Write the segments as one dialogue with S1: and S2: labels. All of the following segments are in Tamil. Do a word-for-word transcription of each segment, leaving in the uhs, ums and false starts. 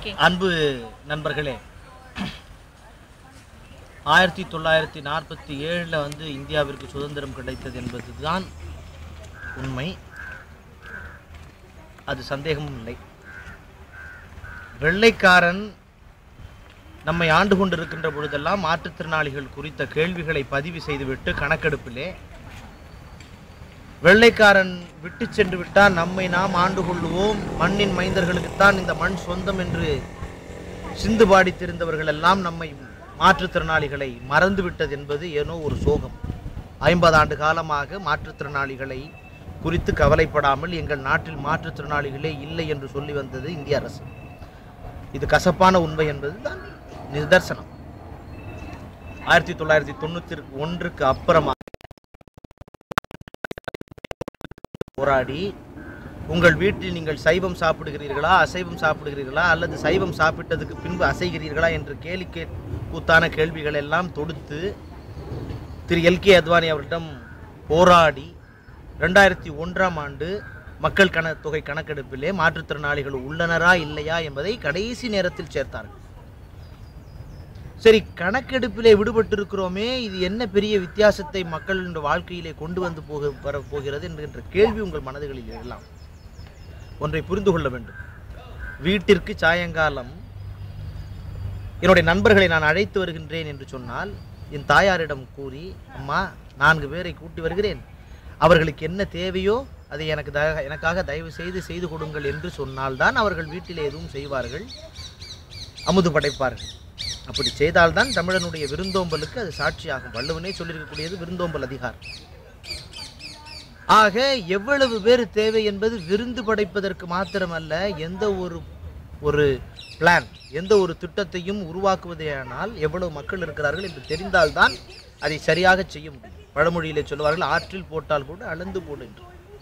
S1: அன்பு நண்பர்களே, ஆயிரத்தி தொள்ளாயிரத்தி நாற்பத்தி ஏழில் வந்து இந்தியாவிற்கு சுதந்திரம் கிடைத்தது என்பது தான் உண்மை. அது சந்தேகமும் இல்லை. வெள்ளைக்காரன் நம்மை ஆண்டு கொண்டிருக்கின்ற பொழுதெல்லாம் மாற்றுத்திறனாளிகள் குறித்த கேள்விகளை பதிவு செய்துவிட்டு கணக்கெடுப்பிலே வெள்ளைக்காரன் விட்டு சென்று விட்டால் நம்மை நாம் ஆண்டு கொள்ளுவோம், மண்ணின் மைந்தர்களுக்குத்தான் இந்த மண் சொந்தம் என்று சிந்து பாடித்திருந்தவர்கள் எல்லாம் நம்மை மாற்றுத்திறனாளிகளை மறந்துவிட்டது என்பது ஏனோ ஒரு சோகம். ஐம்பது ஆண்டு காலமாக மாற்றுத்திறனாளிகளை குறித்து கவலைப்படாமல் எங்கள் நாட்டில் மாற்றுத்திறனாளிகளே இல்லை என்று சொல்லி வந்தது இந்திய அரசு. இது கசப்பான உண்மை என்பது தான் நிதர்சனம். ஆயிரத்தி தொள்ளாயிரத்தி தொண்ணூத்தி ஒன்றுக்கு அப்புறமா போராடி உங்கள் வீட்டில் நீங்கள் சைவம் சாப்பிடுகிறீர்களா, அசைவம் சாப்பிடுகிறீர்களா, அல்லது சைவம் சாப்பிட்டதுக்கு பின்பு அசைகிறீர்களா என்று கேலி கே கூத்தான கேள்விகள் எல்லாம் தொடுத்து திரு எல் கே அத்வானி அவரிடம் போராடி ரெண்டாயிரத்தி ஒன்றாம் ஆண்டு மக்கள் கண தொகை கணக்கெடுப்பிலே மாற்றுத்திறனாளிகள் உள்ளனரா இல்லையா என்பதை கடைசி நேரத்தில் சேர்த்தார்கள். சரி, கணக்கெடுப்பிலே விடுபட்டிருக்கிறோமே, இது என்ன பெரிய வித்தியாசத்தை மக்களின் வாழ்க்கையிலே கொண்டு வந்து போக வரப்போகிறது என்கின்ற கேள்வி உங்கள் மனதுகளில் எழலாம். ஒன்றை புரிந்து கொள்ள வேண்டும். வீட்டிற்கு சாயங்காலம் என்னுடைய நண்பர்களை நான் அழைத்து வருகின்றேன் என்று சொன்னால் என் தாயாரிடம் கூறி, அம்மா நான்கு பேரை கூட்டி வருகிறேன், அவர்களுக்கு என்ன தேவையோ அதை எனக்கு த எனக்காக தயவு செய்து செய்து கொடுங்கள் என்று சொன்னால்தான் அவர்கள் வீட்டில் எதுவும் செய்வார்கள், அமுது படைப்பார்கள். அப்படி செய்தால்தான் தமிழனுடைய விருந்தோம்பலுக்கு அது சாட்சியாகும். வள்ளுவனே சொல்லியிருக்கக்கூடியது விருந்தோம்பல் அதிகாரம். ஆக எவ்வளவு பேர் தேவை என்பது விருந்து படைப்பதற்கு மாத்திரமல்ல, எந்த ஒரு ஒரு பிளான், எந்த ஒரு திட்டத்தையும் உருவாக்குவதேயானால் எவ்வளவு மக்கள் இருக்கிறார்கள் என்று தெரிந்தால்தான் அதை சரியாக செய்ய முடியும். பழமொழியிலே சொல்லுவார்கள், ஆற்றில் போட்டால் கூட அளந்து போடு என்று.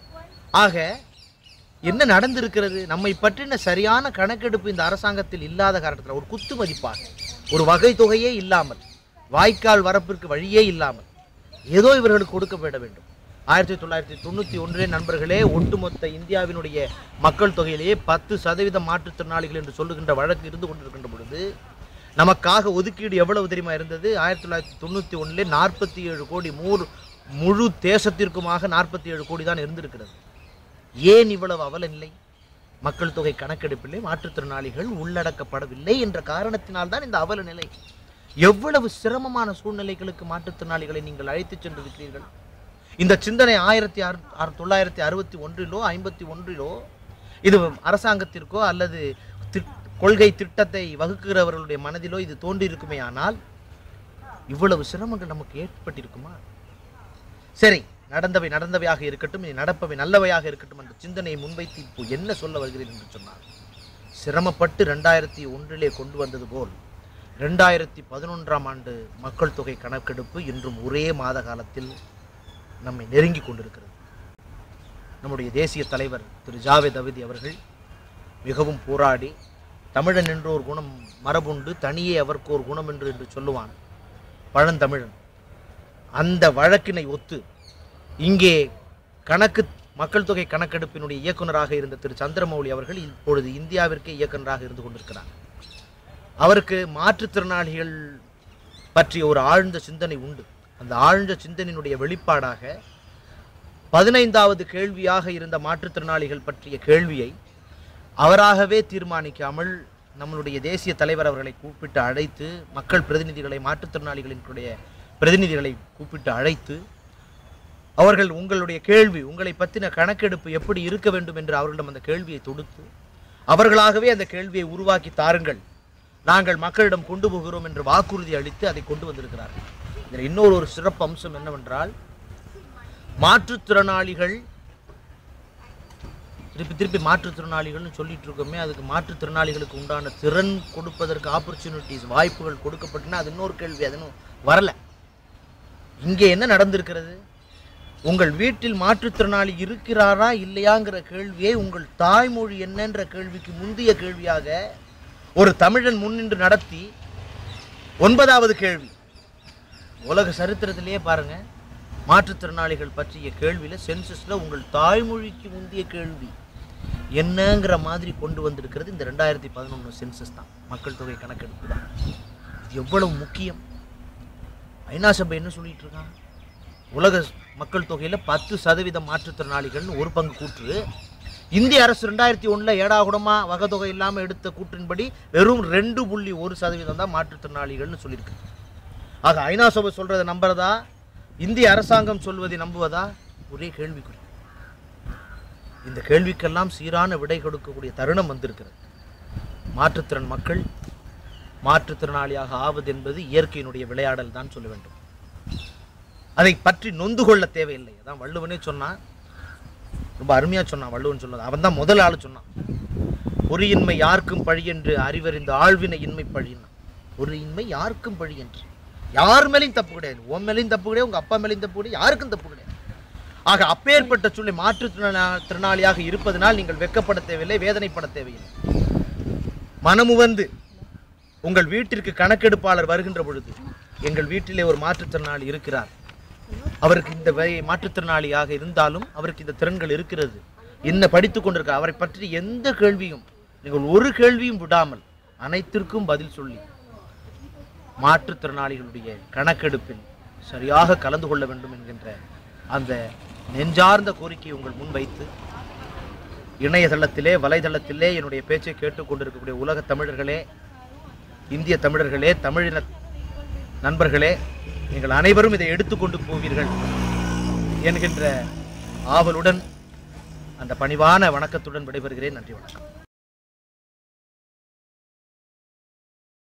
S1: ஆக என்ன நடந்திருக்கிறது? நம்மை பற்றின சரியான கணக்கெடுப்பு இந்த அரசாங்கத்தில் இல்லாத காரணத்தில் ஒரு குத்து மதிப்பாக, ஒரு வகை தொகையே இல்லாமல், வாய்க்கால் வரப்பிற்கு வழியே இல்லாமல் ஏதோ இவர்களுக்கு கொடுக்கப்பட வேண்டும். ஆயிரத்தி தொள்ளாயிரத்தி தொண்ணூற்றி ஒன்றிலே நண்பர்களே, ஒட்டுமொத்த இந்தியாவினுடைய மக்கள் தொகையிலேயே பத்து சதவீதம் மாற்றுத்திறனாளிகள் என்று சொல்லுகின்ற வழக்கு இருந்து கொண்டிருக்கின்ற பொழுது நமக்காக ஒதுக்கீடு எவ்வளவு தெரியுமா இருந்தது? ஆயிரத்தி தொள்ளாயிரத்தி தொண்ணூற்றி ஒன்றிலே நாற்பத்தி ஏழு கோடி மூர் முழு தேசத்திற்குமாக நாற்பத்தி ஏழு கோடி தான் இருந்திருக்கிறது. ஏன் இவ்வளவு அவல நிலை? மக்கள் தொகை கணக்கெடுப்பிலே மாற்றுத்திறனாளிகள் உள்ளடக்கப்படவில்லை என்ற காரணத்தினால்தான் இந்த அவல நிலை. எவ்வளவு சிரமமான சூழ்நிலைகளுக்கு மாற்றுத்திறனாளிகளை நீங்கள் அழைத்து சென்றிருக்கிறீர்கள். இந்த சிந்தனை ஆயிரத்தி அறு தொள்ளாயிரத்தி அறுபத்தி ஒன்றிலோ ஐம்பத்தி ஒன்றிலோ இது அரசாங்கத்திற்கோ அல்லது கொள்கை திட்டத்தை வகுக்கிறவர்களுடைய மனதிலோ இது தோன்றியிருக்குமே, ஆனால் இவ்வளவு சிரமங்கள் நமக்கு ஏற்பட்டிருக்குமா? சரி, நடந்தவை நடந்தவையாக இருக்கட்டும், இனி நடப்பவை நல்லவையாக இருக்கட்டும் என்ற சிந்தனையை முன்வைத்து இப்போ என்ன சொல்ல வருகிறேன் என்று சொன்னார். சிரமப்பட்டு ரெண்டாயிரத்தி ஒன்றிலே கொண்டு வந்தது போல் ரெண்டாயிரத்தி பதினொன்றாம் ஆண்டு மக்கள் தொகை கணக்கெடுப்பு இன்றும் ஒரே மாத காலத்தில் நம்மை நெருங்கி கொண்டிருக்கிறது. நம்முடைய தேசிய தலைவர் திரு ஜாவேத் அவதி அவர்கள் மிகவும் போராடி, தமிழன் என்றோர் குணம் மரபுண்டு, தனியே அவர்க்கோர் குணம் என்று என்று சொல்லுவான் பழந்தமிழன். அந்த வழக்கினை ஒத்து இங்கே கணக்கு மக்கள் தொகை கணக்கெடுப்பினுடைய இயக்குநராக இருந்த திரு சந்திரமௌலி அவர்கள் இப்பொழுது இந்தியாவிற்கே இயக்குநராக இருந்து கொண்டிருக்கிறார். அவருக்கு மாற்றுத்திறனாளிகள் பற்றிய ஒரு ஆழ்ந்த சிந்தனை உண்டு. அந்த ஆழ்ந்த சிந்தனையினுடைய வெளிப்பாடாக பதினைந்தாவது கேள்வியாக இருந்த மாற்றுத்திறனாளிகள் பற்றிய கேள்வியை அவராகவே தீர்மானிக்காமல் நம்மளுடைய தேசிய தலைவர் அவர்களை கூப்பிட்டு அழைத்து, மக்கள் பிரதிநிதிகளை, மாற்றுத்திறனாளிகளினுடைய பிரதிநிதிகளை கூப்பிட்டு அழைத்து, அவர்கள் உங்களுடைய கேள்வி, உங்களை பற்றின கணக்கெடுப்பு எப்படி இருக்க வேண்டும் என்று அவர்களிடம் அந்த கேள்வியை தொடுத்து, அவர்களாகவே அந்த கேள்வியை உருவாக்கி தாருங்கள், நாங்கள் மக்களிடம் கொண்டு போகிறோம் என்று வாக்குறுதி அளித்து அதை கொண்டு வந்திருக்கிறார்கள். இதில் இன்னொரு ஒரு சிறப்பு அம்சம் என்னவென்றால், மாற்றுத்திறனாளிகள் திருப்பி திருப்பி மாற்றுத்திறனாளிகள்னு சொல்லிட்டு இருக்கோமே, அதுக்கு மாற்றுத்திறனாளிகளுக்கு உண்டான திறன் கொடுப்பதற்கு ஆப்பர்ச்சுனிட்டிஸ், வாய்ப்புகள் கொடுக்கப்பட்டுனா அது இன்னொரு கேள்வி, அதனும் வரல. இங்கே என்ன நடந்திருக்கிறது? உங்கள் வீட்டில் மாற்றுத்திறனாளி இருக்கிறாரா இல்லையாங்கிற கேள்வியை உங்கள் தாய்மொழி என்னன்ற கேள்விக்கு முந்தைய கேள்வியாக ஒரு தமிழன் முன்னின்று நடத்தி, ஒன்பதாவது கேள்வி உலக சரித்திரத்திலேயே பாருங்க, மாற்றுத்திறனாளிகள் பற்றிய கேள்வியில் சென்சஸில் உங்கள் தாய்மொழிக்கு முந்தைய கேள்வி என்னங்கிற மாதிரி கொண்டு வந்திருக்கிறது இந்த ரெண்டாயிரத்தி பதினொன்று சென்சஸ் தான், மக்கள் தொகை கணக்கெடுப்பு தான். இது எவ்வளவு முக்கியம். ஐநா சபை என்ன சொல்லிட்டு இருக்காங்க, உலக மக்கள் தொகையில் பத்து சதவீதம் மாற்றுத்திறனாளிகள்னு ஒரு பங்கு கூற்று. இந்திய அரசு ரெண்டாயிரத்தி ஒன்றில் ஏடாகுடமா வகை இல்லாமல் எடுத்த கூற்றின்படி வெறும் ரெண்டு புள்ளி ஒரு சதவீதம் தான் மாற்றுத்திறனாளிகள்னு சொல்லியிருக்கு. ஆக ஐநா சபை சொல்றதை நம்புறதா, இந்திய அரசாங்கம் சொல்வதை நம்புவதா, ஒரே கேள்விக்குறி. இந்த கேள்விக்கெல்லாம் சீரான விடை கொடுக்கக்கூடிய தருணம் வந்திருக்கிறது. மாற்றுத்திறன் மக்கள் மாற்றுத்திறனாளியாக ஆவது என்பது இயற்கையினுடைய விளையாடல் தான் சொல்ல வேண்டும். அதை பற்றி நொந்து கொள்ள தேவையில்லை. அதான் வள்ளுவனே சொன்னான், ரொம்ப அருமையா சொன்னான். வள்ளுவன் சொன்னது அவன் தான் முதல் ஆளு சொன்னான். பொறியின்மை யாருக்கும் பழி என்று அறிவறிந்த ஆழ்வினை இன்மை பழின்னா. பொறியின்மை யாருக்கும் பழி என்று, யார் மேலேயும் தப்பு கிடையாது. உன் மேலேயும் தப்பு கிடையாது, உங்க அப்பா மேலேயும் தப்பு கிடையாது, யாருக்கும் தப்பு கிடையாது. ஆக அப்பேற்பட்ட சூழ்நிலை மாற்றுத்திறனாளியாக இருப்பதனால் நீங்கள் வெட்கப்பட தேவையில்லை, வேதனைப்பட தேவையில்லை. மனமு வந்து உங்கள் வீட்டிற்கு கணக்கெடுப்பாளர் வருகின்ற பொழுது, எங்கள் வீட்டிலே ஒரு மாற்றுத்திறனாளி இருக்கிறார், அவருக்கு இந்த மாற்றுத்திறனாளியாக இருந்தாலும் அவருக்கு இந்த திறன்கள் இருக்கிறது, என்ன படித்து கொண்டிருக்க, அவரை பற்றி எந்த கேள்வியும் நீங்கள் ஒரு கேள்வியும் விடாமல் அனைத்திற்கும் பதில் சொல்லி மாற்றுத்திறனாளிகளுடைய கணக்கெடுப்பில் சரியாக கலந்து கொள்ள வேண்டும் என்கின்ற அந்த நெஞ்சார்ந்த கோரிக்கையை உங்கள் முன் வைத்து, இணையதளத்திலே வலைதளத்திலே என்னுடைய பேச்சை கேட்டுக்கொண்டிருக்கக்கூடிய உலக தமிழர்களே, இந்திய தமிழர்களே, தமிழின நண்பர்களே, நீங்கள் அனைவரும் இதை எடுத்துக்கொண்டு போவீர்கள் என்கின்ற ஆவலுடன் அந்த பணிவான வணக்கத்துடன் விடைபெறுகிறேன். நன்றி, வணக்கம்.